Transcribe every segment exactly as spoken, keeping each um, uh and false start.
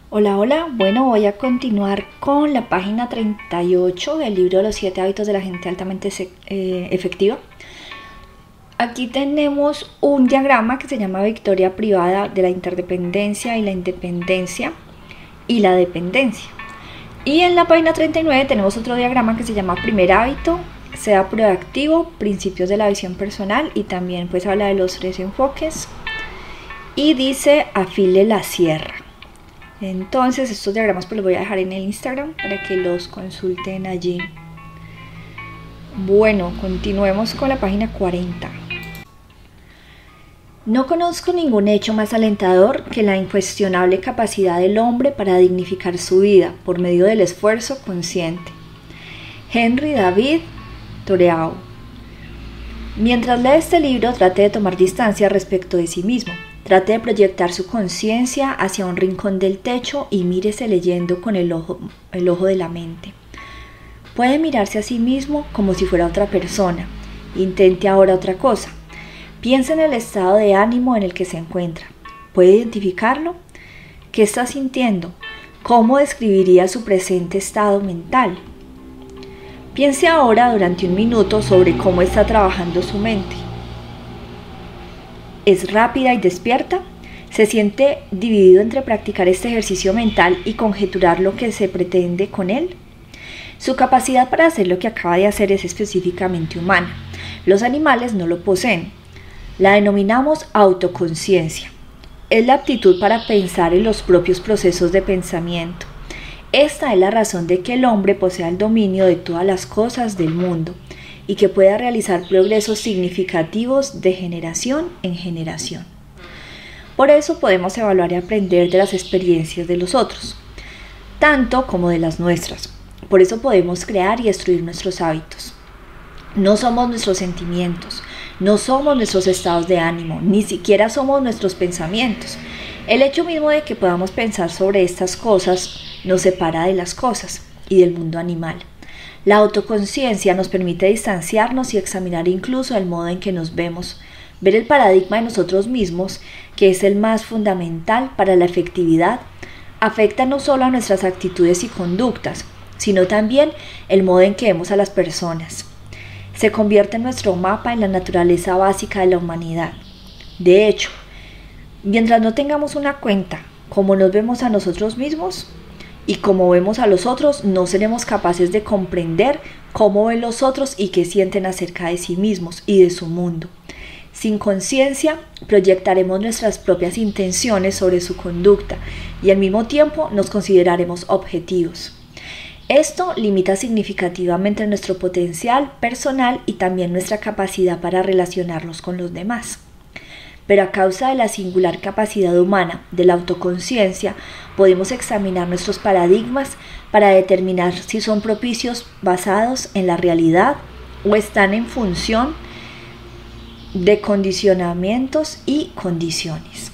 Hola, hola. Bueno, voy a continuar con la página treinta y ocho del libro de los siete hábitos de la gente altamente eh, efectiva. Aquí tenemos un diagrama que se llama victoria privada de la interdependencia y la independencia y la dependencia. Y en la página treinta y nueve tenemos otro diagrama que se llama primer hábito, sea proactivo, principios de la visión personal, y también pues habla de los tres enfoques y dice afile la sierra. Entonces estos diagramas pues los voy a dejar en el Instagram para que los consulten allí. Bueno, continuemos con la página cuarenta. No conozco ningún hecho más alentador que la incuestionable capacidad del hombre para dignificar su vida por medio del esfuerzo consciente. Henry David Thoreau. Mientras lee este libro, trate de tomar distancia respecto de sí mismo. Trate de proyectar su conciencia hacia un rincón del techo y mírese leyendo con el ojo, el ojo de la mente. Puede mirarse a sí mismo como si fuera otra persona. Intente ahora otra cosa. Piensa en el estado de ánimo en el que se encuentra. ¿Puede identificarlo? ¿Qué está sintiendo? ¿Cómo describiría su presente estado mental? Piense ahora durante un minuto sobre cómo está trabajando su mente. ¿Es rápida y despierta? ¿Se siente dividido entre practicar este ejercicio mental y conjeturar lo que se pretende con él? Su capacidad para hacer lo que acaba de hacer es específicamente humana. Los animales no lo poseen. La denominamos autoconciencia. Es la aptitud para pensar en los propios procesos de pensamiento. Esta es la razón de que el hombre posea el dominio de todas las cosas del mundo y que pueda realizar progresos significativos de generación en generación. Por eso podemos evaluar y aprender de las experiencias de los otros, tanto como de las nuestras. Por eso podemos crear y destruir nuestros hábitos. No somos nuestros sentimientos, no somos nuestros estados de ánimo, ni siquiera somos nuestros pensamientos. El hecho mismo de que podamos pensar sobre estas cosas nos separa de las cosas y del mundo animal. La autoconciencia nos permite distanciarnos y examinar incluso el modo en que nos vemos, ver el paradigma de nosotros mismos, que es el más fundamental para la efectividad, afecta no solo a nuestras actitudes y conductas, sino también el modo en que vemos a las personas. Se convierte en nuestro mapa en la naturaleza básica de la humanidad. De hecho, mientras no tengamos una cuenta cómo nos vemos a nosotros mismos y cómo vemos a los otros, no seremos capaces de comprender cómo ven los otros y qué sienten acerca de sí mismos y de su mundo. Sin conciencia, proyectaremos nuestras propias intenciones sobre su conducta y al mismo tiempo nos consideraremos objetivos. Esto limita significativamente nuestro potencial personal y también nuestra capacidad para relacionarnos con los demás. Pero a causa de la singular capacidad humana de la autoconciencia, podemos examinar nuestros paradigmas para determinar si son propicios basados en la realidad o están en función de condicionamientos y condiciones.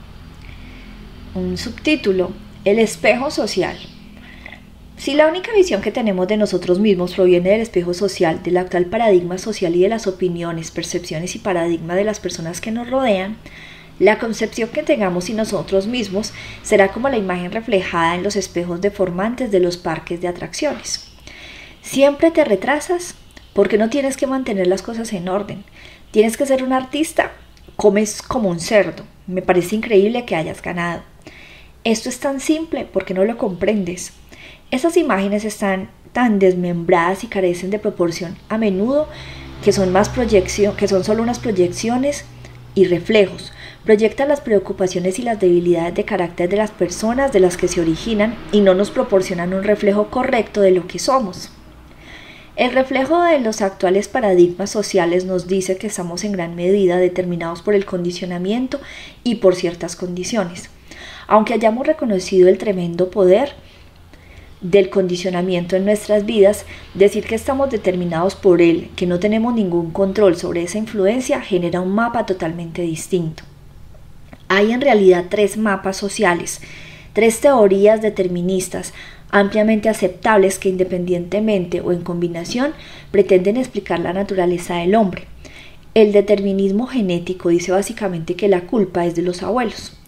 Un subtítulo: el espejo social. Si la única visión que tenemos de nosotros mismos proviene del espejo social, del actual paradigma social y de las opiniones, percepciones y paradigmas de las personas que nos rodean, la concepción que tengamos de nosotros mismos será como la imagen reflejada en los espejos deformantes de los parques de atracciones. ¿Siempre te retrasas? Porque no tienes que mantener las cosas en orden. ¿Tienes que ser un artista? Comes como un cerdo. Me parece increíble que hayas ganado. Esto es tan simple, porque no lo comprendes. Esas imágenes están tan desmembradas y carecen de proporción a menudo que son, más proyección, que son solo unas proyecciones y reflejos. Proyectan las preocupaciones y las debilidades de carácter de las personas de las que se originan y no nos proporcionan un reflejo correcto de lo que somos. El reflejo de los actuales paradigmas sociales nos dice que estamos en gran medida determinados por el condicionamiento y por ciertas condiciones. Aunque hayamos reconocido el tremendo poder del condicionamiento en nuestras vidas, decir que estamos determinados por él, que no tenemos ningún control sobre esa influencia, genera un mapa totalmente distinto. Hay en realidad tres mapas sociales, tres teorías deterministas ampliamente aceptables que independientemente o en combinación pretenden explicar la naturaleza del hombre. El determinismo genético dice básicamente que la culpa es de los abuelos.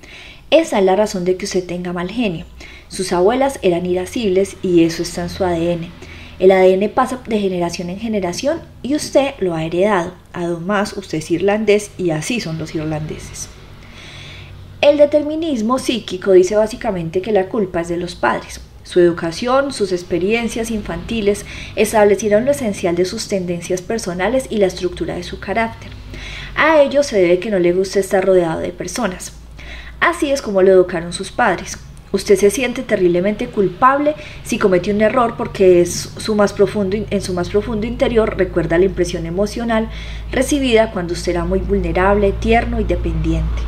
Esa es la razón de que usted tenga mal genio. Sus abuelas eran irascibles y eso está en su A D N. El A D N pasa de generación en generación y usted lo ha heredado. Además, usted es irlandés y así son los irlandeses. El determinismo psíquico dice básicamente que la culpa es de los padres. Su educación, sus experiencias infantiles establecieron lo esencial de sus tendencias personales y la estructura de su carácter. A ello se debe que no le guste estar rodeado de personas. Así es como lo educaron sus padres. Usted se siente terriblemente culpable si comete un error porque es su más profundo, en su más profundo interior recuerda la impresión emocional recibida cuando usted era muy vulnerable, tierno y dependiente.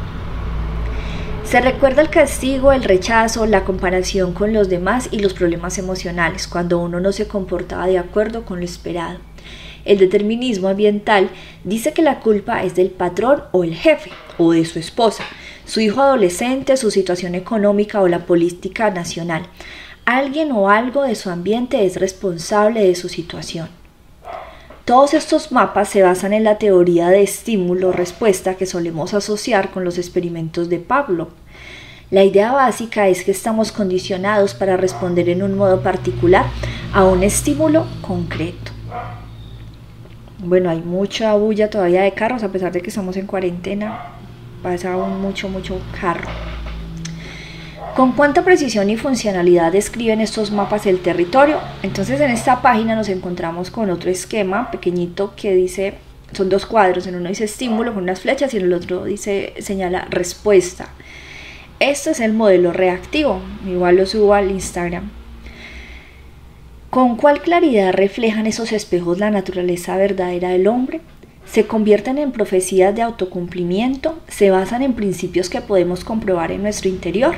Se recuerda el castigo, el rechazo, la comparación con los demás y los problemas emocionales cuando uno no se comportaba de acuerdo con lo esperado. El determinismo ambiental dice que la culpa es del patrón o el jefe o de su esposa, su hijo adolescente, su situación económica o la política nacional. Alguien o algo de su ambiente es responsable de su situación. Todos estos mapas se basan en la teoría de estímulo-respuesta que solemos asociar con los experimentos de Pavlov. La idea básica es que estamos condicionados para responder en un modo particular a un estímulo concreto. Bueno, hay mucha bulla todavía de carros, a pesar de que estamos en cuarentena, pasa aún mucho, mucho carro. ¿Con cuánta precisión y funcionalidad describen estos mapas el territorio? Entonces en esta página nos encontramos con otro esquema pequeñito que dice, son dos cuadros, en uno dice estímulo con unas flechas y en el otro dice, señala respuesta. Este es el modelo reactivo, igual lo subo al Instagram. ¿Con cuál claridad reflejan esos espejos la naturaleza verdadera del hombre? Se convierten en profecías de autocumplimiento, se basan en principios que podemos comprobar en nuestro interior.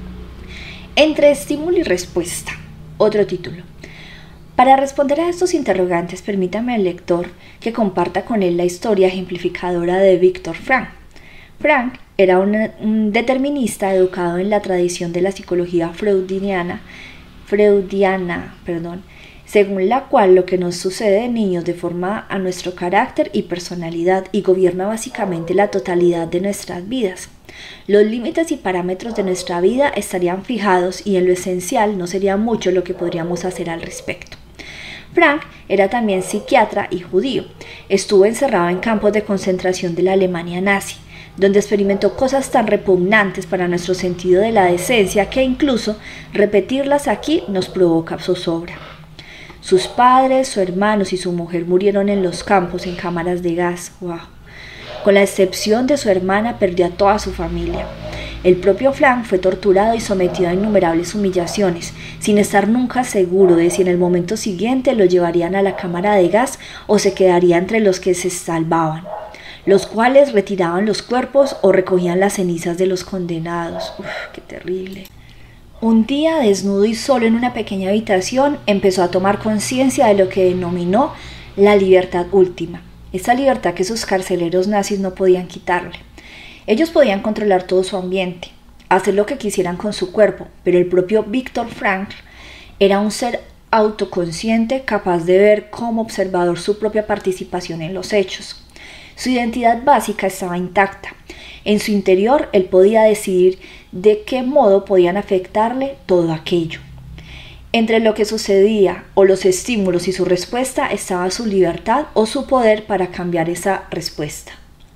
Entre estímulo y respuesta. Otro título. Para responder a estos interrogantes, permítame al lector que comparta con él la historia ejemplificadora de Viktor Frankl. Frankl era un, un determinista educado en la tradición de la psicología freudiana, freudiana, perdón, según la cual lo que nos sucede de niños deforma a nuestro carácter y personalidad y gobierna básicamente la totalidad de nuestras vidas. Los límites y parámetros de nuestra vida estarían fijados y en lo esencial no sería mucho lo que podríamos hacer al respecto. Frankl era también psiquiatra y judío. Estuvo encerrado en campos de concentración de la Alemania nazi, donde experimentó cosas tan repugnantes para nuestro sentido de la decencia que incluso repetirlas aquí nos provoca zozobra. Sus padres, sus hermanos y su mujer murieron en los campos en cámaras de gas. ¡Wow! Con la excepción de su hermana, perdió a toda su familia. El propio Frankl fue torturado y sometido a innumerables humillaciones, sin estar nunca seguro de si en el momento siguiente lo llevarían a la cámara de gas o se quedaría entre los que se salvaban, los cuales retiraban los cuerpos o recogían las cenizas de los condenados. ¡Uf, qué terrible! Un día, desnudo y solo en una pequeña habitación, empezó a tomar conciencia de lo que denominó la libertad última. Esa libertad que sus carceleros nazis no podían quitarle. Ellos podían controlar todo su ambiente, hacer lo que quisieran con su cuerpo, pero el propio Viktor Frankl era un ser autoconsciente capaz de ver como observador su propia participación en los hechos. Su identidad básica estaba intacta. En su interior, él podía decidir de qué modo podían afectarle todo aquello. Entre lo que sucedía o los estímulos y su respuesta estaba su libertad o su poder para cambiar esa respuesta.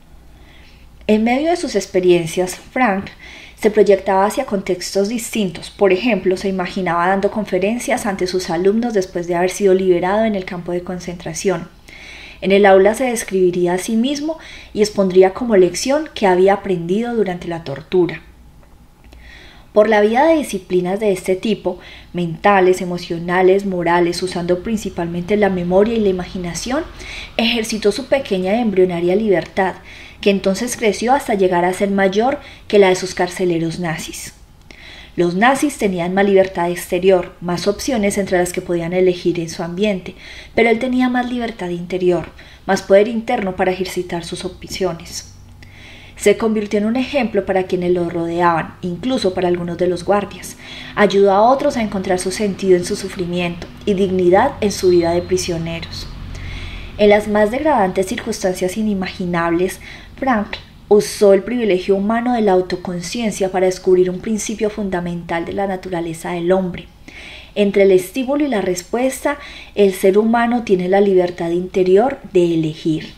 En medio de sus experiencias, Frankl se proyectaba hacia contextos distintos. Por ejemplo, se imaginaba dando conferencias ante sus alumnos después de haber sido liberado en el campo de concentración. En el aula se describiría a sí mismo y expondría como lección que había aprendido durante la tortura. Por la vía de disciplinas de este tipo, mentales, emocionales, morales, usando principalmente la memoria y la imaginación, ejercitó su pequeña y embrionaria libertad, que entonces creció hasta llegar a ser mayor que la de sus carceleros nazis. Los nazis tenían más libertad exterior, más opciones entre las que podían elegir en su ambiente, pero él tenía más libertad interior, más poder interno para ejercitar sus opciones. Se convirtió en un ejemplo para quienes lo rodeaban, incluso para algunos de los guardias. Ayudó a otros a encontrar su sentido en su sufrimiento y dignidad en su vida de prisioneros. En las más degradantes circunstancias inimaginables, Frankl usó el privilegio humano de la autoconciencia para descubrir un principio fundamental de la naturaleza del hombre. Entre el estímulo y la respuesta, el ser humano tiene la libertad interior de elegir.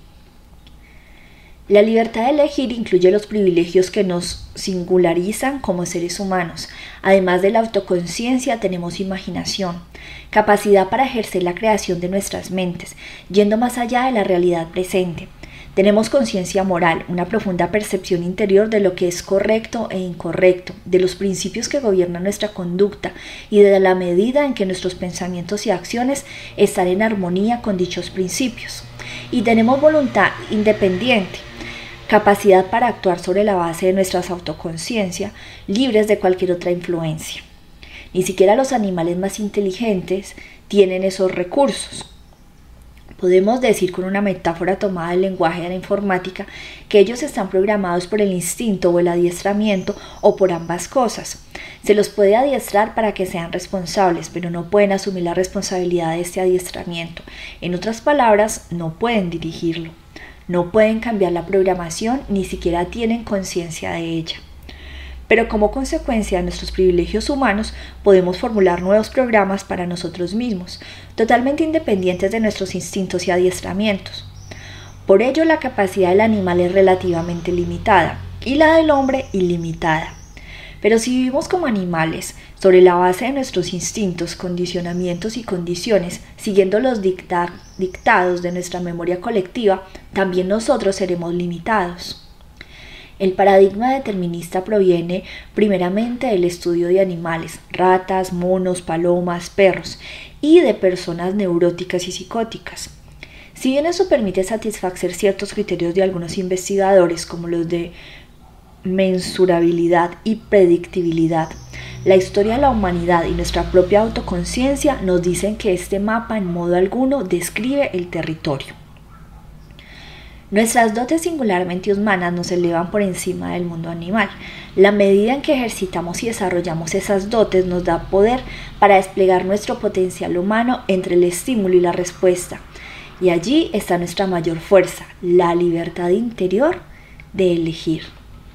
La libertad de elegir incluye los privilegios que nos singularizan como seres humanos. Además de la autoconciencia, tenemos imaginación, capacidad para ejercer la creación de nuestras mentes, yendo más allá de la realidad presente. Tenemos conciencia moral, una profunda percepción interior de lo que es correcto e incorrecto, de los principios que gobiernan nuestra conducta y de la medida en que nuestros pensamientos y acciones están en armonía con dichos principios. Y tenemos voluntad independiente, capacidad para actuar sobre la base de nuestra autoconciencia, libres de cualquier otra influencia. Ni siquiera los animales más inteligentes tienen esos recursos. Podemos decir con una metáfora tomada del lenguaje de la informática que ellos están programados por el instinto o el adiestramiento o por ambas cosas. Se los puede adiestrar para que sean responsables, pero no pueden asumir la responsabilidad de este adiestramiento. En otras palabras, no pueden dirigirlo. No pueden cambiar la programación, ni siquiera tienen conciencia de ella. Pero como consecuencia de nuestros privilegios humanos, podemos formular nuevos programas para nosotros mismos, totalmente independientes de nuestros instintos y adiestramientos. Por ello, la capacidad del animal es relativamente limitada y la del hombre ilimitada. Pero si vivimos como animales, sobre la base de nuestros instintos, condicionamientos y condiciones, siguiendo los dicta- dictados de nuestra memoria colectiva, también nosotros seremos limitados. El paradigma determinista proviene primeramente del estudio de animales, ratas, monos, palomas, perros, y de personas neuróticas y psicóticas. Si bien eso permite satisfacer ciertos criterios de algunos investigadores, como los de mensurabilidad y predictibilidad, la historia de la humanidad y nuestra propia autoconciencia nos dicen que este mapa en modo alguno describe el territorio. Nuestras dotes singularmente humanas nos elevan por encima del mundo animal. La medida en que ejercitamos y desarrollamos esas dotes nos da poder para desplegar nuestro potencial humano entre el estímulo y la respuesta. Y allí está nuestra mayor fuerza, la libertad interior de elegir.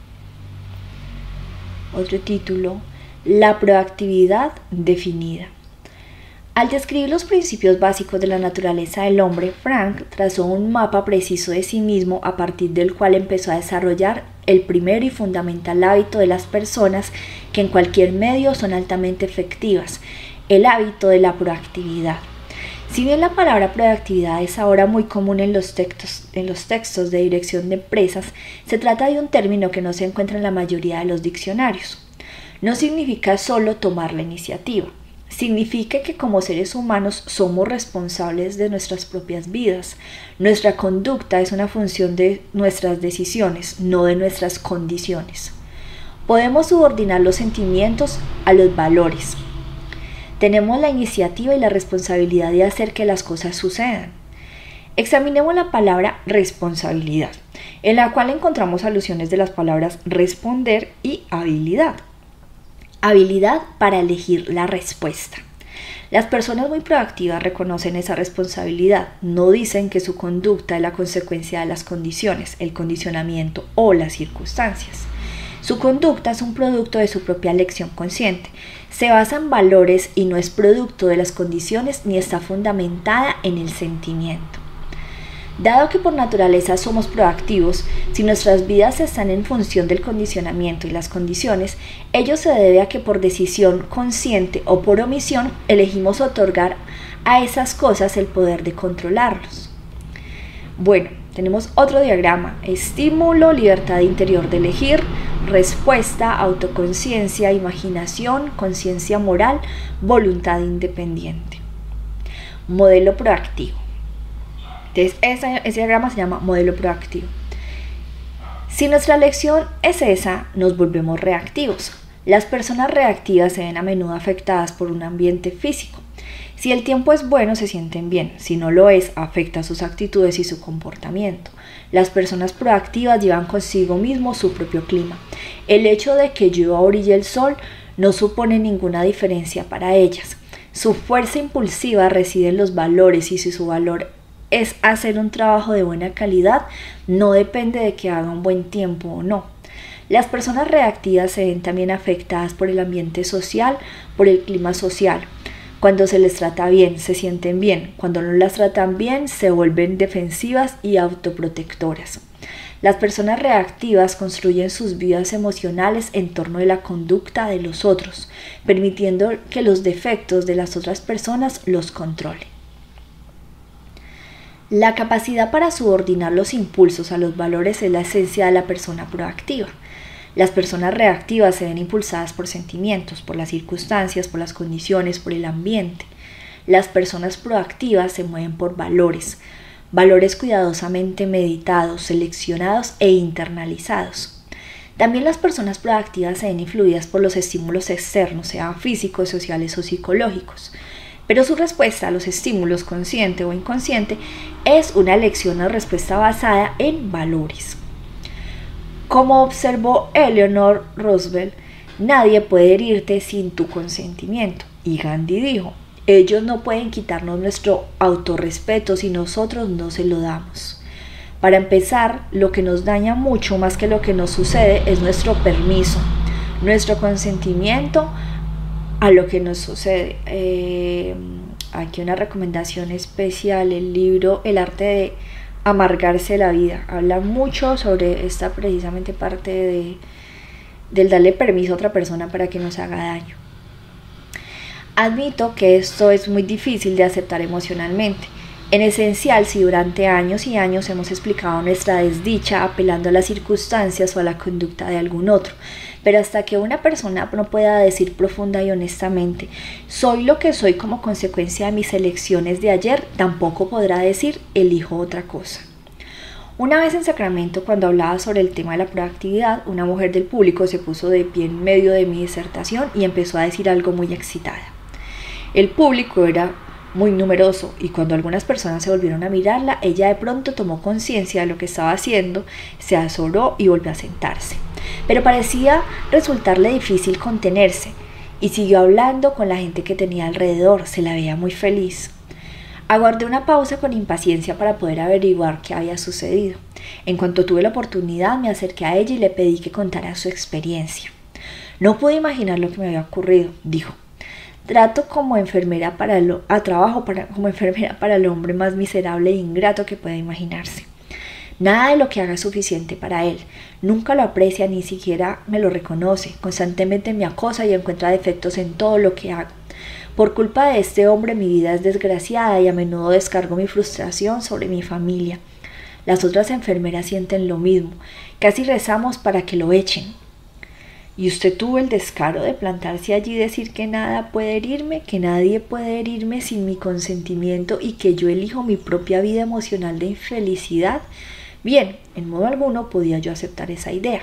Otro título, la proactividad definida. Al describir los principios básicos de la naturaleza del hombre, Frank trazó un mapa preciso de sí mismo a partir del cual empezó a desarrollar el primero y fundamental hábito de las personas que en cualquier medio son altamente efectivas, el hábito de la proactividad. Si bien la palabra proactividad es ahora muy común en los textos, en los textos de dirección de empresas, se trata de un término que no se encuentra en la mayoría de los diccionarios. No significa solo tomar la iniciativa. Significa que como seres humanos somos responsables de nuestras propias vidas. Nuestra conducta es una función de nuestras decisiones, no de nuestras condiciones. Podemos subordinar los sentimientos a los valores. Tenemos la iniciativa y la responsabilidad de hacer que las cosas sucedan. Examinemos la palabra responsabilidad, en la cual encontramos alusiones de las palabras responder y habilidad. Habilidad para elegir la respuesta. Las personas muy proactivas reconocen esa responsabilidad, no dicen que su conducta es la consecuencia de las condiciones, el condicionamiento o las circunstancias. Su conducta es un producto de su propia elección consciente, se basa en valores y no es producto de las condiciones ni está fundamentada en el sentimiento. Dado que por naturaleza somos proactivos, si nuestras vidas están en función del condicionamiento y las condiciones, ello se debe a que por decisión consciente o por omisión elegimos otorgar a esas cosas el poder de controlarlos. Bueno, tenemos otro diagrama: estímulo, libertad interior de elegir, respuesta, autoconciencia, imaginación, conciencia moral, voluntad independiente. Modelo proactivo. Entonces, ese, ese diagrama se llama modelo proactivo. Si nuestra elección es esa, nos volvemos reactivos. Las personas reactivas se ven a menudo afectadas por un ambiente físico. Si el tiempo es bueno, se sienten bien. Si no lo es, afecta sus actitudes y su comportamiento. Las personas proactivas llevan consigo mismo su propio clima. El hecho de que llueva o brille el sol no supone ninguna diferencia para ellas. Su fuerza impulsiva reside en los valores y si su valor es hacer un trabajo de buena calidad, no depende de que haga un buen tiempo o no. Las personas reactivas se ven también afectadas por el ambiente social, por el clima social. Cuando se les trata bien, se sienten bien. Cuando no las tratan bien, se vuelven defensivas y autoprotectoras. Las personas reactivas construyen sus vidas emocionales en torno de la conducta de los otros, permitiendo que los defectos de las otras personas los controlen. La capacidad para subordinar los impulsos a los valores es la esencia de la persona proactiva. Las personas reactivas se ven impulsadas por sentimientos, por las circunstancias, por las condiciones, por el ambiente. Las personas proactivas se mueven por valores, valores cuidadosamente meditados, seleccionados e internalizados. También las personas proactivas se ven influidas por los estímulos externos, sean físicos, sociales o psicológicos. Pero su respuesta a los estímulos, consciente o inconsciente, es una elección o respuesta basada en valores. Como observó Eleanor Roosevelt, nadie puede herirte sin tu consentimiento. Y Gandhi dijo, ellos no pueden quitarnos nuestro autorrespeto si nosotros no se lo damos. Para empezar, lo que nos daña mucho más que lo que nos sucede es nuestro permiso, nuestro consentimiento a lo que nos sucede. Eh, aquí una recomendación especial, el libro El arte de amargarse la vida. Habla mucho sobre esta precisamente parte de, del darle permiso a otra persona para que nos haga daño. Admito que esto es muy difícil de aceptar emocionalmente. En esencial, si durante años y años hemos explicado nuestra desdicha apelando a las circunstancias o a la conducta de algún otro, pero hasta que una persona no pueda decir profunda y honestamente, soy lo que soy como consecuencia de mis elecciones de ayer, tampoco podrá decir, elijo otra cosa. Una vez en Sacramento, cuando hablaba sobre el tema de la proactividad, una mujer del público se puso de pie en medio de mi disertación y empezó a decir algo muy excitada. El público era muy numeroso y cuando algunas personas se volvieron a mirarla, ella de pronto tomó conciencia de lo que estaba haciendo, se azoró y volvió a sentarse. Pero parecía resultarle difícil contenerse y siguió hablando con la gente que tenía alrededor, se la veía muy feliz. Aguardé una pausa con impaciencia para poder averiguar qué había sucedido. En cuanto tuve la oportunidad, me acerqué a ella y le pedí que contara su experiencia. No pude imaginar lo que me había ocurrido, dijo. Trato como enfermera para el, a trabajo para, como enfermera para el hombre más miserable e ingrato que pueda imaginarse. Nada de lo que haga es suficiente para él. Nunca lo aprecia, ni siquiera me lo reconoce. Constantemente me acosa y encuentra defectos en todo lo que hago. Por culpa de este hombre mi vida es desgraciada y a menudo descargo mi frustración sobre mi familia. Las otras enfermeras sienten lo mismo. Casi rezamos para que lo echen. Y usted tuvo el descaro de plantarse allí y decir que nada puede herirme, que nadie puede herirme sin mi consentimiento y que yo elijo mi propia vida emocional de infelicidad. Bien, en modo alguno podía yo aceptar esa idea.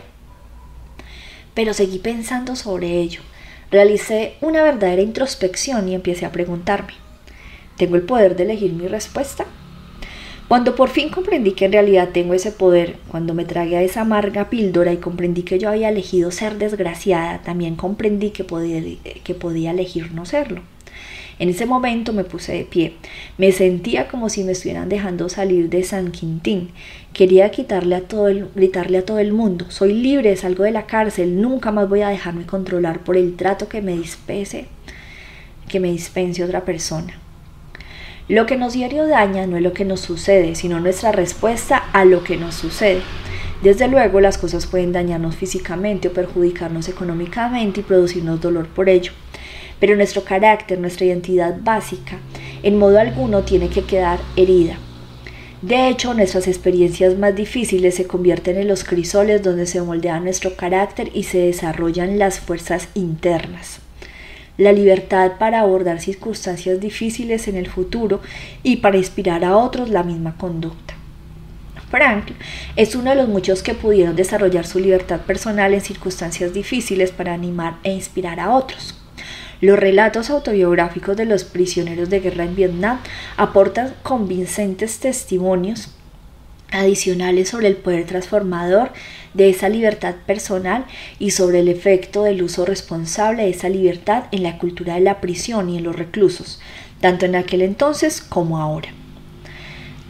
Pero seguí pensando sobre ello. Realicé una verdadera introspección y empecé a preguntarme, ¿tengo el poder de elegir mi respuesta? Cuando por fin comprendí que en realidad tengo ese poder, cuando me tragué a esa amarga píldora y comprendí que yo había elegido ser desgraciada, también comprendí que podía, que podía elegir no serlo. En ese momento me puse de pie. Me sentía como si me estuvieran dejando salir de San Quintín. Quería quitarle a todo el, gritarle a todo el mundo. Soy libre, salgo de la cárcel. Nunca más voy a dejarme controlar por el trato que me dispense, que me dispense otra persona. Lo que nos diario daña no es lo que nos sucede, sino nuestra respuesta a lo que nos sucede. Desde luego, las cosas pueden dañarnos físicamente o perjudicarnos económicamente y producirnos dolor por ello. Pero nuestro carácter, nuestra identidad básica, en modo alguno tiene que quedar herida. De hecho, nuestras experiencias más difíciles se convierten en los crisoles donde se moldea nuestro carácter y se desarrollan las fuerzas internas. La libertad para abordar circunstancias difíciles en el futuro y para inspirar a otros la misma conducta. Frank es uno de los muchos que pudieron desarrollar su libertad personal en circunstancias difíciles para animar e inspirar a otros. Los relatos autobiográficos de los prisioneros de guerra en Vietnam aportan convincentes testimonios adicionales sobre el poder transformador de esa libertad personal y sobre el efecto del uso responsable de esa libertad en la cultura de la prisión y en los reclusos, tanto en aquel entonces como ahora.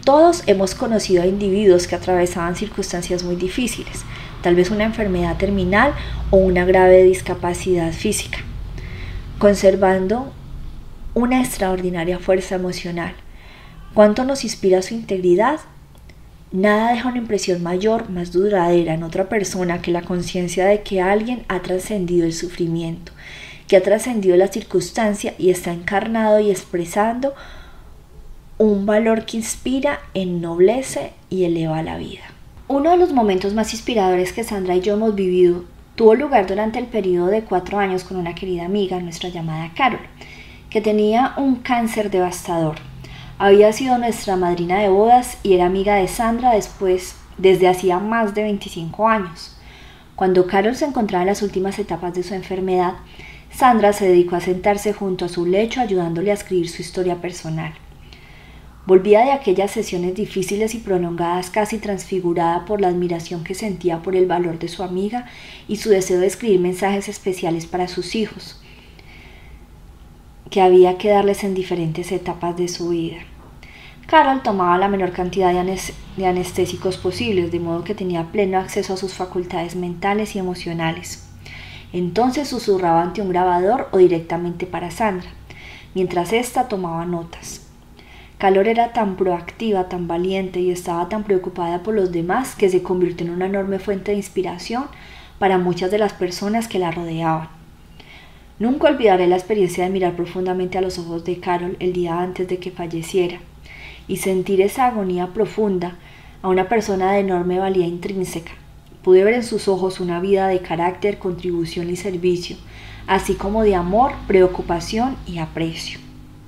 Todos hemos conocido a individuos que atravesaban circunstancias muy difíciles, tal vez una enfermedad terminal o una grave discapacidad física, conservando una extraordinaria fuerza emocional. ¿Cuánto nos inspira su integridad? Nada deja una impresión mayor, más duradera en otra persona que la conciencia de que alguien ha trascendido el sufrimiento, que ha trascendido la circunstancia y está encarnado y expresando un valor que inspira, ennoblece y eleva la vida. Uno de los momentos más inspiradores que Sandra y yo hemos vivido tuvo lugar durante el periodo de cuatro años con una querida amiga, nuestra llamada Carol, que tenía un cáncer devastador. Había sido nuestra madrina de bodas y era amiga de Sandra después, desde hacía más de veinticinco años. Cuando Carol se encontraba en las últimas etapas de su enfermedad, Sandra se dedicó a sentarse junto a su lecho ayudándole a escribir su historia personal. Volvía de aquellas sesiones difíciles y prolongadas casi transfigurada por la admiración que sentía por el valor de su amiga y su deseo de escribir mensajes especiales para sus hijos, que había que darles en diferentes etapas de su vida. Carol tomaba la menor cantidad de, anes- de anestésicos posibles, de modo que tenía pleno acceso a sus facultades mentales y emocionales. Entonces susurraba ante un grabador o directamente para Sandra, mientras ésta tomaba notas. Carol era tan proactiva, tan valiente y estaba tan preocupada por los demás que se convirtió en una enorme fuente de inspiración para muchas de las personas que la rodeaban. Nunca olvidaré la experiencia de mirar profundamente a los ojos de Carol el día antes de que falleciera y sentir esa agonía profunda a una persona de enorme valía intrínseca. Pude ver en sus ojos una vida de carácter, contribución y servicio, así como de amor, preocupación y aprecio.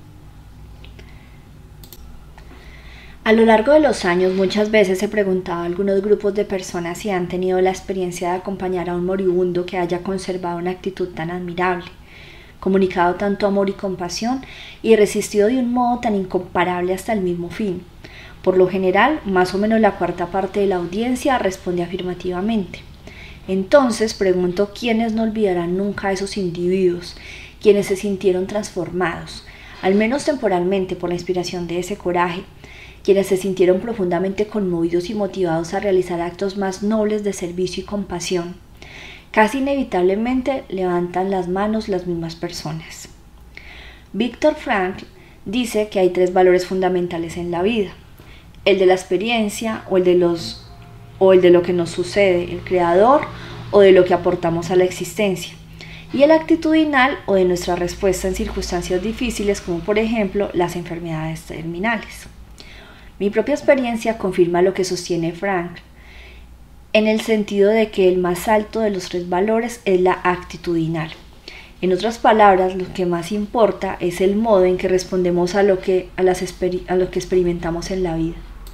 A lo largo de los años muchas veces se preguntaba a algunos grupos de personas si han tenido la experiencia de acompañar a un moribundo que haya conservado una actitud tan admirable, comunicado tanto amor y compasión y resistido de un modo tan incomparable hasta el mismo fin. Por lo general, más o menos la cuarta parte de la audiencia responde afirmativamente. Entonces pregunto quiénes no olvidarán nunca a esos individuos, quienes se sintieron transformados, al menos temporalmente por la inspiración de ese coraje, quienes se sintieron profundamente conmovidos y motivados a realizar actos más nobles de servicio y compasión. Casi inevitablemente levantan las manos las mismas personas. Viktor Frankl dice que hay tres valores fundamentales en la vida: el de la experiencia o el de los o el de lo que nos sucede, el creador o de lo que aportamos a la existencia, y el actitudinal o de nuestra respuesta en circunstancias difíciles como por ejemplo las enfermedades terminales. Mi propia experiencia confirma lo que sostiene Frankl, en el sentido de que el más alto de los tres valores es la actitudinal. En otras palabras, lo que más importa es el modo en que respondemos a lo que, a las experi- a lo que experimentamos en la vida.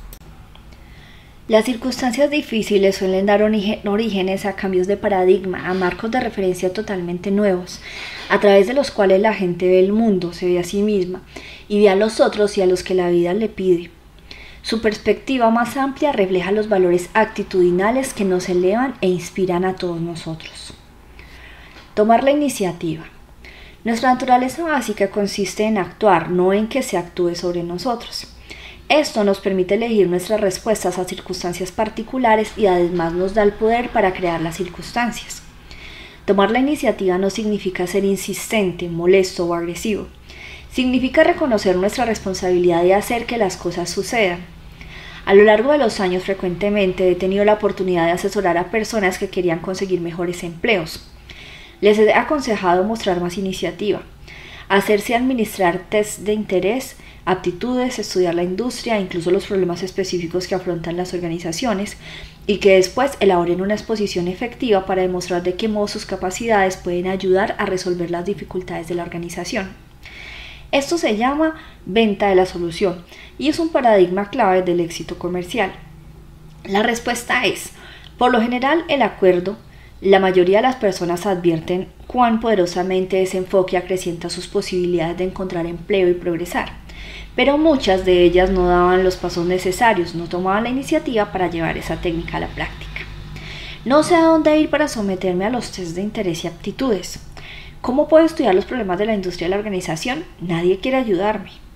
Las circunstancias difíciles suelen dar orígenes a cambios de paradigma, a marcos de referencia totalmente nuevos, a través de los cuales la gente ve el mundo, se ve a sí misma y ve a los otros y a los que la vida le pide. Su perspectiva más amplia refleja los valores actitudinales que nos elevan e inspiran a todos nosotros. Tomar la iniciativa. Nuestra naturaleza básica consiste en actuar, no en que se actúe sobre nosotros. Esto nos permite elegir nuestras respuestas a circunstancias particulares y además nos da el poder para crear las circunstancias. Tomar la iniciativa no significa ser insistente, molesto o agresivo. Significa reconocer nuestra responsabilidad de hacer que las cosas sucedan. A lo largo de los años frecuentemente he tenido la oportunidad de asesorar a personas que querían conseguir mejores empleos. Les he aconsejado mostrar más iniciativa, hacerse administrar test de interés, aptitudes, estudiar la industria, incluso los problemas específicos que afrontan las organizaciones, y que después elaboren una exposición efectiva para demostrar de qué modo sus capacidades pueden ayudar a resolver las dificultades de la organización. Esto se llama venta de la solución y es un paradigma clave del éxito comercial. La respuesta es, por lo general, el acuerdo. La mayoría de las personas advierten cuán poderosamente ese enfoque acrecienta sus posibilidades de encontrar empleo y progresar, pero muchas de ellas no daban los pasos necesarios, no tomaban la iniciativa para llevar esa técnica a la práctica. No sé a dónde ir para someterme a los test de interés y aptitudes. ¿Cómo puedo estudiar los problemas de la industria de la organización? Nadie quiere ayudarme.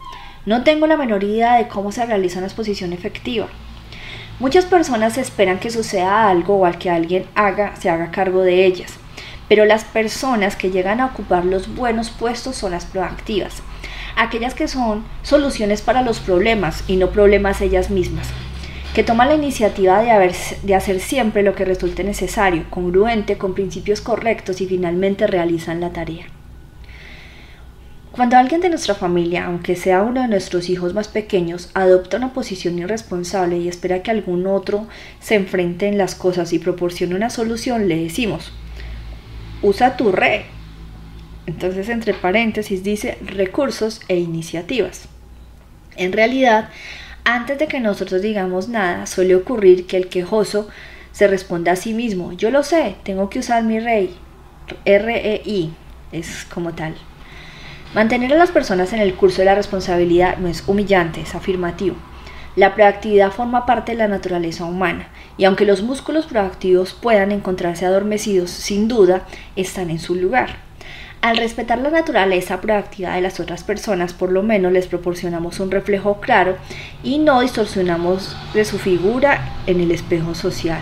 No tengo la menor idea de cómo se realiza una exposición efectiva. Muchas personas esperan que suceda algo o al que alguien haga, se haga cargo de ellas, pero las personas que llegan a ocupar los buenos puestos son las proactivas, aquellas que son soluciones para los problemas y no problemas ellas mismas, que toman la iniciativa de, haber, de hacer siempre lo que resulte necesario, congruente, con principios correctos y finalmente realizan la tarea. Cuando alguien de nuestra familia, aunque sea uno de nuestros hijos más pequeños, adopta una posición irresponsable y espera que algún otro se enfrente en las cosas y proporcione una solución, le decimos: usa tu re. Entonces, entre paréntesis dice recursos e iniciativas. En realidad, antes de que nosotros digamos nada, suele ocurrir que el quejoso se responda a sí mismo: yo lo sé, tengo que usar mi rey. R E I es como tal. Mantener a las personas en el curso de la responsabilidad no es humillante, es afirmativo. La proactividad forma parte de la naturaleza humana, y aunque los músculos proactivos puedan encontrarse adormecidos, sin duda están en su lugar. Al respetar la naturaleza proactiva de las otras personas, por lo menos les proporcionamos un reflejo claro y no distorsionamos de su figura en el espejo social.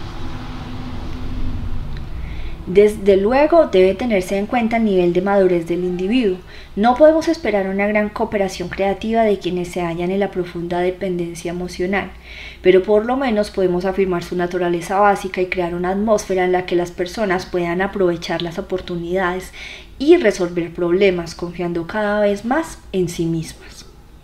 Desde luego debe tenerse en cuenta el nivel de madurez del individuo. No podemos esperar una gran cooperación creativa de quienes se hallan en la profunda dependencia emocional, pero por lo menos podemos afirmar su naturaleza básica y crear una atmósfera en la que las personas puedan aprovechar las oportunidades y resolver problemas, confiando cada vez más en sí mismas.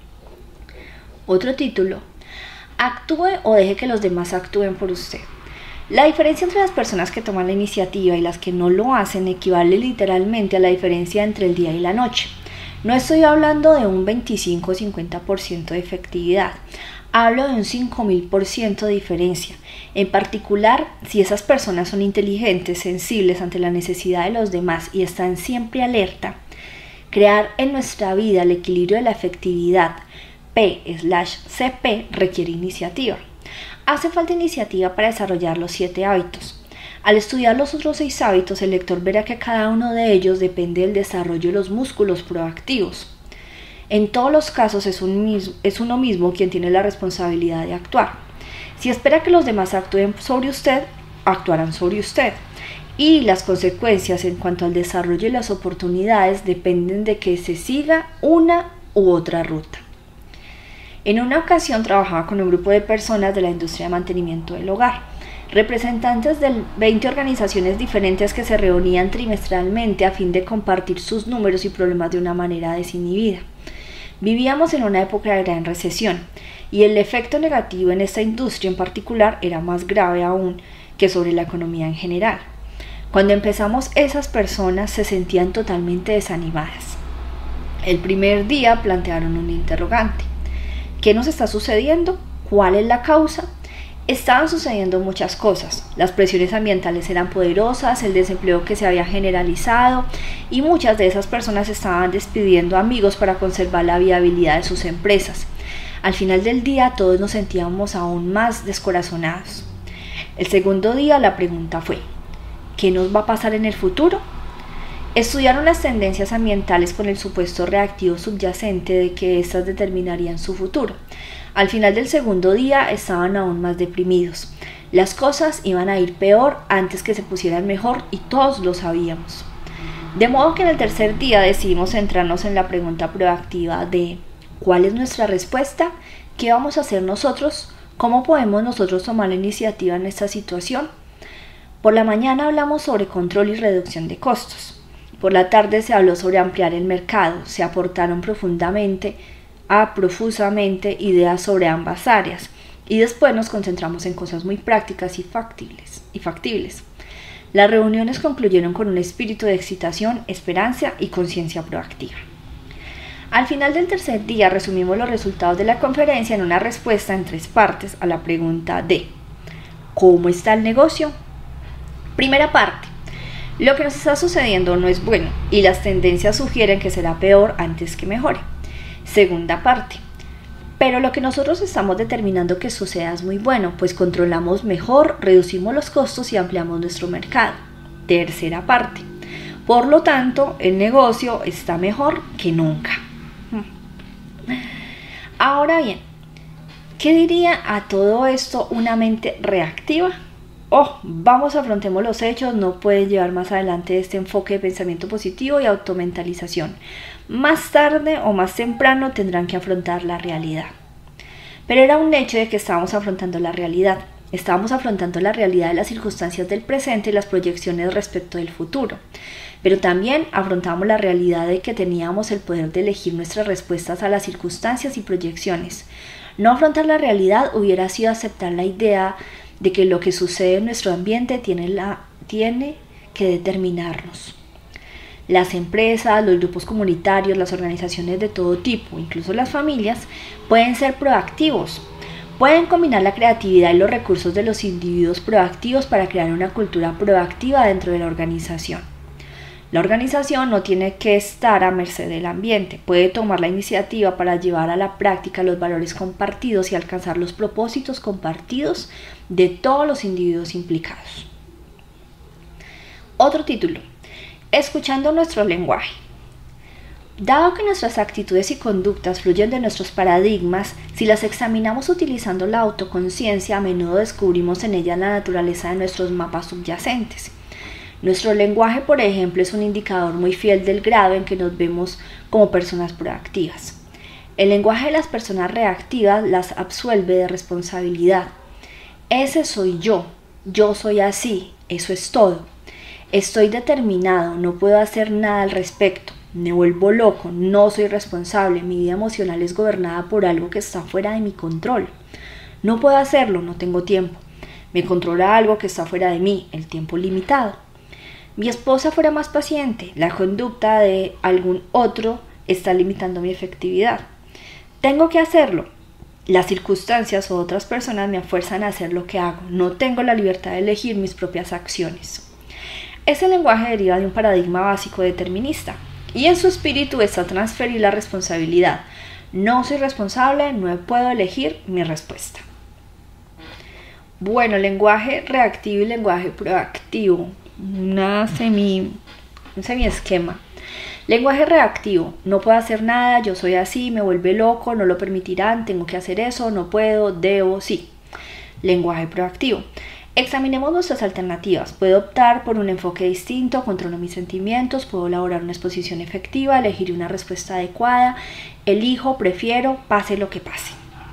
Otro título: actúe o deje que los demás actúen por usted. La diferencia entre las personas que toman la iniciativa y las que no lo hacen equivale literalmente a la diferencia entre el día y la noche. No estoy hablando de un veinticinco o cincuenta por ciento de efectividad, hablo de un cinco mil por ciento de diferencia. En particular, si esas personas son inteligentes, sensibles ante la necesidad de los demás y están siempre alerta, crear en nuestra vida el equilibrio de la efectividad P C P requiere iniciativa. Hace falta iniciativa para desarrollar los siete hábitos. Al estudiar los otros seis hábitos, el lector verá que cada uno de ellos depende del desarrollo de los músculos proactivos. En todos los casos es, un mismo, es uno mismo quien tiene la responsabilidad de actuar. Si espera que los demás actúen sobre usted, actuarán sobre usted. Y las consecuencias en cuanto al desarrollo y las oportunidades dependen de que se siga una u otra ruta. En una ocasión trabajaba con un grupo de personas de la industria de mantenimiento del hogar, representantes de veinte organizaciones diferentes que se reunían trimestralmente a fin de compartir sus números y problemas de una manera desinhibida. Vivíamos en una época de gran recesión, y el efecto negativo en esta industria en particular era más grave aún que sobre la economía en general. Cuando empezamos, esas personas se sentían totalmente desanimadas. El primer día plantearon un interrogante: ¿qué nos está sucediendo? ¿Cuál es la causa? Estaban sucediendo muchas cosas. Las presiones ambientales eran poderosas, el desempleo que se había generalizado, y muchas de esas personas estaban despidiendo amigos para conservar la viabilidad de sus empresas. Al final del día todos nos sentíamos aún más descorazonados. El segundo día la pregunta fue: ¿qué nos va a pasar en el futuro? Estudiaron las tendencias ambientales con el supuesto reactivo subyacente de que éstas determinarían su futuro. Al final del segundo día estaban aún más deprimidos. Las cosas iban a ir peor antes que se pusieran mejor, y todos lo sabíamos. De modo que en el tercer día decidimos centrarnos en la pregunta proactiva de ¿cuál es nuestra respuesta? ¿Qué vamos a hacer nosotros? ¿Cómo podemos nosotros tomar la iniciativa en esta situación? Por la mañana hablamos sobre control y reducción de costos. Por la tarde se habló sobre ampliar el mercado. Se aportaron profundamente, a profusamente ideas sobre ambas áreas, y después nos concentramos en cosas muy prácticas y factibles. Y factibles. Las reuniones concluyeron con un espíritu de excitación, esperanza y conciencia proactiva. Al final del tercer día resumimos los resultados de la conferencia en una respuesta en tres partes a la pregunta de ¿cómo está el negocio? Primera parte: lo que nos está sucediendo no es bueno y las tendencias sugieren que será peor antes que mejore. Segunda parte: pero lo que nosotros estamos determinando que suceda es muy bueno, pues controlamos mejor, reducimos los costos y ampliamos nuestro mercado. Tercera parte: por lo tanto, el negocio está mejor que nunca. Ahora bien, ¿qué diría a todo esto una mente reactiva? Oh, vamos, afrontemos los hechos, no pueden llevar más adelante este enfoque de pensamiento positivo y automentalización. Más tarde o más temprano tendrán que afrontar la realidad. Pero era un hecho de que estábamos afrontando la realidad. Estábamos afrontando la realidad de las circunstancias del presente y las proyecciones respecto del futuro. Pero también afrontábamos la realidad de que teníamos el poder de elegir nuestras respuestas a las circunstancias y proyecciones. No afrontar la realidad hubiera sido aceptar la idea de que lo que sucede en nuestro ambiente tiene, la, tiene que determinarnos. Las empresas, los grupos comunitarios, las organizaciones de todo tipo, incluso las familias, pueden ser proactivos. Pueden combinar la creatividad y los recursos de los individuos proactivos para crear una cultura proactiva dentro de la organización. La organización no tiene que estar a merced del ambiente, puede tomar la iniciativa para llevar a la práctica los valores compartidos y alcanzar los propósitos compartidos de todos los individuos implicados. Otro título: escuchando nuestro lenguaje. Dado que nuestras actitudes y conductas fluyen de nuestros paradigmas, si las examinamos utilizando la autoconciencia, a menudo descubrimos en ellas la naturaleza de nuestros mapas subyacentes. Nuestro lenguaje, por ejemplo, es un indicador muy fiel del grado en que nos vemos como personas proactivas. El lenguaje de las personas reactivas las absuelve de responsabilidad. Ese soy yo, yo soy así, eso es todo. Estoy determinado, no puedo hacer nada al respecto. Me vuelvo loco, no soy responsable, mi vida emocional es gobernada por algo que está fuera de mi control. No puedo hacerlo, no tengo tiempo. Me controla algo que está fuera de mí, el tiempo limitado. Mi esposa fuera más paciente, la conducta de algún otro está limitando mi efectividad. Tengo que hacerlo. Las circunstancias o otras personas me fuerzan a hacer lo que hago. No tengo la libertad de elegir mis propias acciones. Ese lenguaje deriva de un paradigma básico determinista y en su espíritu está transferir la responsabilidad. No soy responsable, no puedo elegir mi respuesta. Bueno, lenguaje reactivo y lenguaje proactivo. Una semi, un semi-esquema. Lenguaje reactivo: no puedo hacer nada, yo soy así, me vuelve loco, no lo permitirán, tengo que hacer eso, no puedo, debo, sí. Lenguaje proactivo: examinemos nuestras alternativas, puedo optar por un enfoque distinto, controlo mis sentimientos, puedo elaborar una exposición efectiva, elegir una respuesta adecuada, elijo, prefiero, pase lo que pase.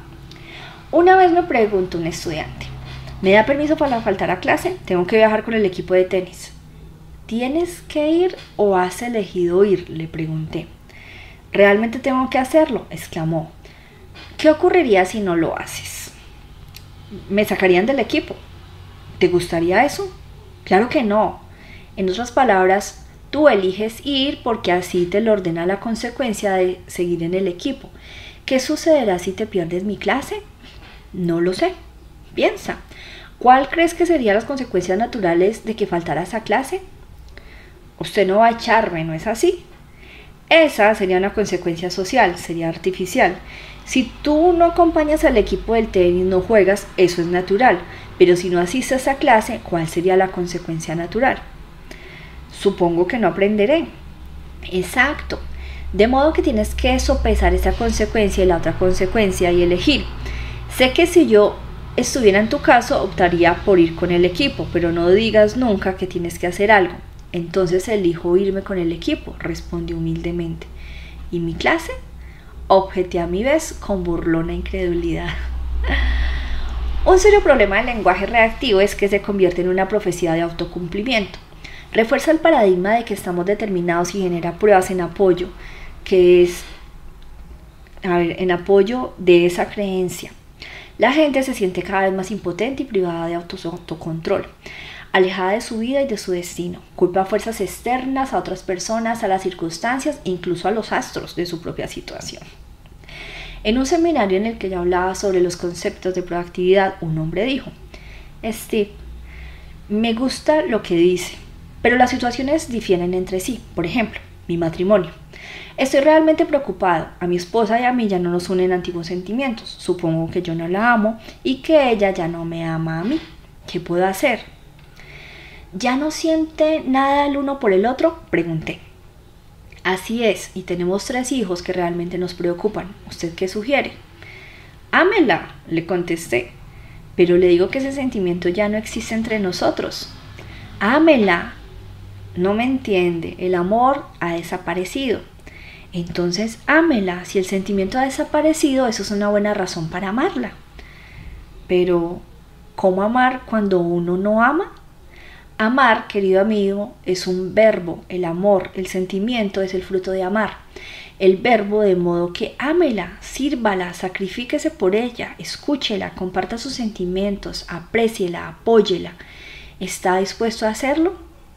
Una vez me preguntó un estudiante: ¿me da permiso para faltar a clase? Tengo que viajar con el equipo de tenis. ¿Tienes que ir o has elegido ir?, le pregunté. ¿Realmente tengo que hacerlo?, exclamó. ¿Qué ocurriría si no lo haces? ¿Me sacarían del equipo? ¿Te gustaría eso? Claro que no. En otras palabras, tú eliges ir porque así te lo ordena la consecuencia de seguir en el equipo. ¿Qué sucederá si te pierdes mi clase? No lo sé. Piensa. ¿Cuál crees que serían las consecuencias naturales de que faltaras a clase? Usted no va a echarme, ¿no es así? Esa sería una consecuencia social, sería artificial. Si tú no acompañas al equipo del tenis, no juegas, eso es natural. Pero si no asistes a clase, ¿cuál sería la consecuencia natural? Supongo que no aprenderé. Exacto. De modo que tienes que sopesar esa consecuencia y la otra consecuencia y elegir. Sé que si yo estuviera en tu caso, optaría por ir con el equipo, pero no digas nunca que tienes que hacer algo. Entonces elijo irme con el equipo, respondió humildemente. ¿Y mi clase?, objeté a mi vez con burlona incredulidad. Un serio problema del lenguaje reactivo es que se convierte en una profecía de autocumplimiento. Refuerza el paradigma de que estamos determinados y genera pruebas en apoyo, que es, a ver, en apoyo de esa creencia. La gente se siente cada vez más impotente y privada de auto- autocontrol, alejada de su vida y de su destino. Culpa a fuerzas externas, a otras personas, a las circunstancias, incluso a los astros de su propia situación. En un seminario en el que yo hablaba sobre los conceptos de proactividad, un hombre dijo: Steve, me gusta lo que dice, pero las situaciones difieren entre sí. Por ejemplo, mi matrimonio. Estoy realmente preocupado. A mi esposa y a mí ya no nos unen antiguos sentimientos. Supongo que yo no la amo y que ella ya no me ama a mí. ¿Qué puedo hacer? ¿Ya no siente nada el uno por el otro?, pregunté. Así es, y tenemos tres hijos que realmente nos preocupan. ¿Usted qué sugiere? Ámela, le contesté, pero le digo que ese sentimiento ya no existe entre nosotros. Ámela. No me entiende, el amor ha desaparecido. Entonces, ámela. Si el sentimiento ha desaparecido, eso es una buena razón para amarla. Pero, ¿cómo amar cuando uno no ama? Amar, querido amigo, es un verbo. El amor, el sentimiento es el fruto de amar. El verbo, de modo que ámela, sírvala, sacrifíquese por ella, escúchela, comparta sus sentimientos, apréciela, apóyela. ¿Está dispuesto a hacerlo?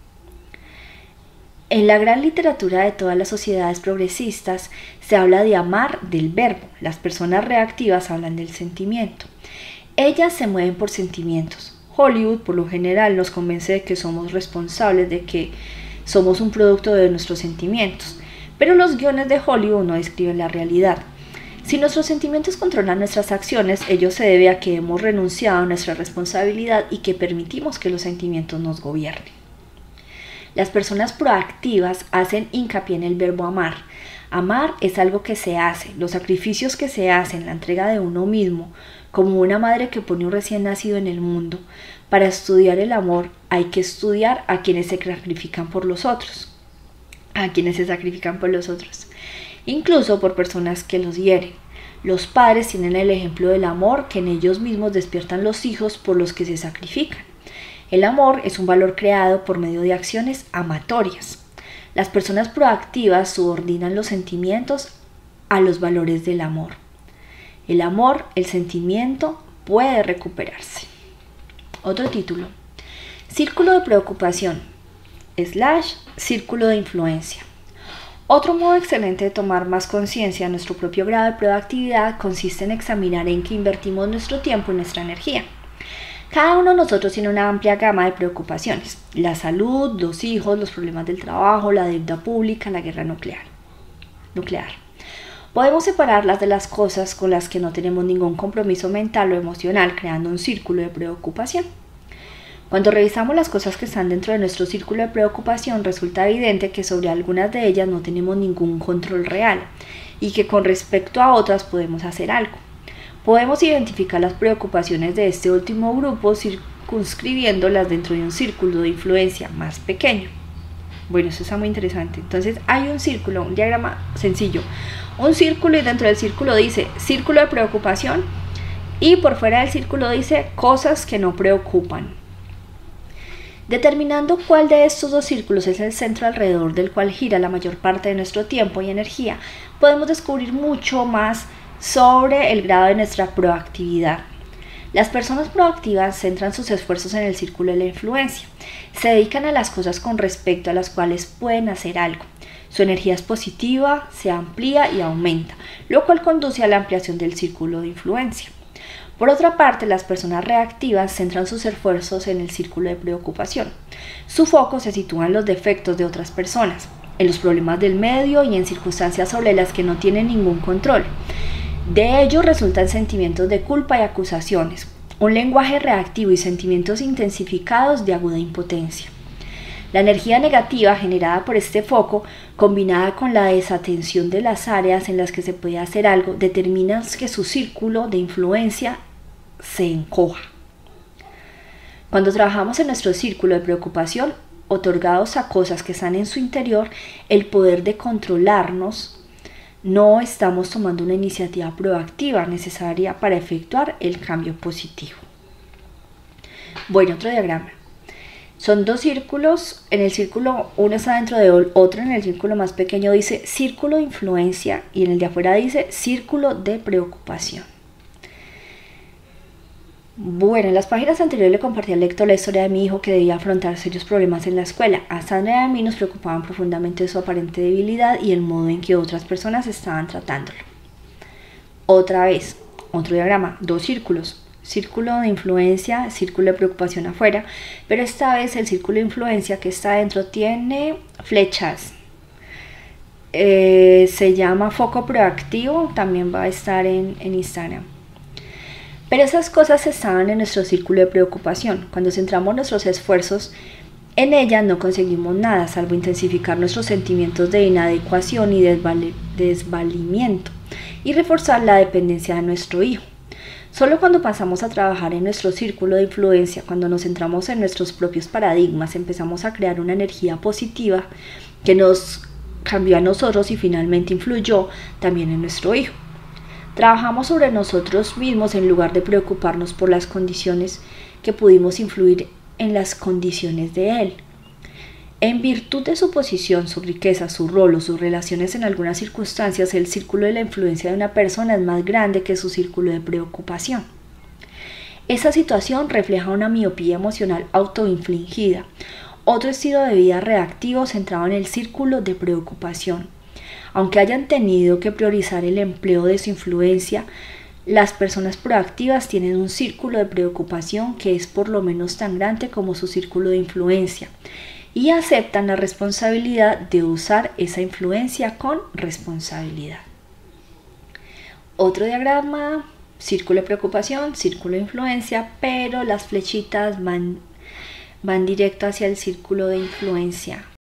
En la gran literatura de todas las sociedades progresistas se habla de amar del verbo. Las personas reactivas hablan del sentimiento. Ellas se mueven por sentimientos. Hollywood, por lo general, nos convence de que somos responsables, de que somos un producto de nuestros sentimientos. Pero los guiones de Hollywood no describen la realidad. Si nuestros sentimientos controlan nuestras acciones, ello se debe a que hemos renunciado a nuestra responsabilidad y que permitimos que los sentimientos nos gobiernen. Las personas proactivas hacen hincapié en el verbo amar. Amar es algo que se hace, los sacrificios que se hacen, la entrega de uno mismo, como una madre que pone un recién nacido en el mundo. Para estudiar el amor hay que estudiar a quienes se sacrifican por los otros, a quienes se sacrifican por los otros, incluso por personas que los hieren. Los padres tienen el ejemplo del amor que en ellos mismos despiertan los hijos por los que se sacrifican. El amor es un valor creado por medio de acciones amatorias. Las personas proactivas subordinan los sentimientos a los valores del amor. El amor, el sentimiento, puede recuperarse. Otro título. Círculo de preocupación, slash, círculo de influencia. Otro modo excelente de tomar más conciencia de nuestro propio grado de proactividad consiste en examinar en qué invertimos nuestro tiempo y nuestra energía. Cada uno de nosotros tiene una amplia gama de preocupaciones: la salud, los hijos, los problemas del trabajo, la deuda pública, la guerra nuclear. nuclear. Podemos separarlas de las cosas con las que no tenemos ningún compromiso mental o emocional, creando un círculo de preocupación. Cuando revisamos las cosas que están dentro de nuestro círculo de preocupación, resulta evidente que sobre algunas de ellas no tenemos ningún control real y que con respecto a otras podemos hacer algo. Podemos identificar las preocupaciones de este último grupo circunscribiéndolas dentro de un círculo de influencia más pequeño. Bueno, eso está muy interesante. Entonces hay un círculo, un diagrama sencillo, un círculo, y dentro del círculo dice círculo de preocupación y por fuera del círculo dice cosas que no preocupan. Determinando cuál de estos dos círculos es el centro alrededor del cual gira la mayor parte de nuestro tiempo y energía, podemos descubrir mucho más sobre el grado de nuestra proactividad. Las personas proactivas centran sus esfuerzos en el círculo de la influencia. Se dedican a las cosas con respecto a las cuales pueden hacer algo. Su energía es positiva, se amplía y aumenta, lo cual conduce a la ampliación del círculo de influencia. Por otra parte, las personas reactivas centran sus esfuerzos en el círculo de preocupación. Su foco se sitúa en los defectos de otras personas, en los problemas del medio y en circunstancias sobre las que no tienen ningún control. De ello resultan sentimientos de culpa y acusaciones, un lenguaje reactivo y sentimientos intensificados de aguda impotencia. La energía negativa generada por este foco, combinada con la desatención de las áreas en las que se puede hacer algo, determina que su círculo de influencia se encoja. Cuando trabajamos en nuestro círculo de preocupación, otorgados a cosas que están en su interior el poder de controlarnos, no estamos tomando una iniciativa proactiva necesaria para efectuar el cambio positivo. Bueno, otro diagrama. Son dos círculos. En el círculo, uno está dentro de otro. En el círculo más pequeño dice círculo de influencia y en el de afuera dice círculo de preocupación. Bueno, en las páginas anteriores le compartí al lector la historia de mi hijo que debía afrontar serios problemas en la escuela. A Sandra y a mí nos preocupaban profundamente su aparente debilidad y el modo en que otras personas estaban tratándolo. Otra vez, otro diagrama, dos círculos. Círculo de influencia, círculo de preocupación afuera, pero esta vez el círculo de influencia que está dentro tiene flechas. Eh, se llama foco proactivo, también va a estar en, en Instagram. Pero esas cosas estaban en nuestro círculo de preocupación. Cuando centramos nuestros esfuerzos en ella no conseguimos nada, salvo intensificar nuestros sentimientos de inadecuación y desvalimiento y reforzar la dependencia de nuestro hijo. Solo cuando pasamos a trabajar en nuestro círculo de influencia, cuando nos centramos en nuestros propios paradigmas, empezamos a crear una energía positiva que nos cambió a nosotros y finalmente influyó también en nuestro hijo. Trabajamos sobre nosotros mismos en lugar de preocuparnos por las condiciones que pudimos influir en las condiciones de él. En virtud de su posición, su riqueza, su rol o sus relaciones en algunas circunstancias, el círculo de la influencia de una persona es más grande que su círculo de preocupación. Esa situación refleja una miopía emocional autoinfligida, otro estilo de vida reactivo centrado en el círculo de preocupación. Aunque hayan tenido que priorizar el empleo de su influencia, las personas proactivas tienen un círculo de preocupación que es por lo menos tan grande como su círculo de influencia, y aceptan la responsabilidad de usar esa influencia con responsabilidad. Otro diagrama, círculo de preocupación, círculo de influencia, pero las flechitas van, van directo hacia el círculo de influencia.